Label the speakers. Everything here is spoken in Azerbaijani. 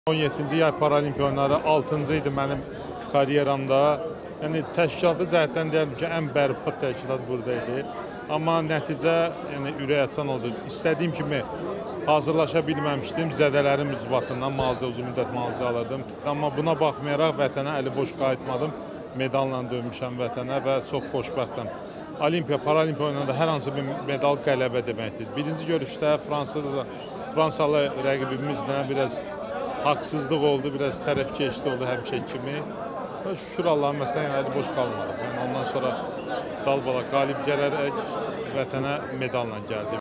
Speaker 1: 17-ci yay paralimpiya oyunları 6-cı idi mənim karyeramda. Yəni təşkilatı cəhətdən deyərdim ki, ən bərbad təşkilat burada idi. Amma nəticə ürək açan oldu. İstədiyim kimi hazırlaşa bilməmişdim. Zədələrim ucbatından uzun müddət müalicə alırdım. Amma buna baxmayaraq vətənə əli boş qayıtmadım. Medalla dönmüşəm vətənə və çox xoşbəxtəm. Olimpiya, paralimpiya oyunlarında hər hansı bir medal qələbə deməkdir. Birinci görüşdə Fransalı rəqibimizlə biraz haqsızlıq oldu, biraz tərəfkeşlik oldu həmişə kimi. Və şükür Allah'ın məsələn əli boş qalmadı. Yəni ondan sonra dalbala qalib gələrək vətənə medalla gəldi.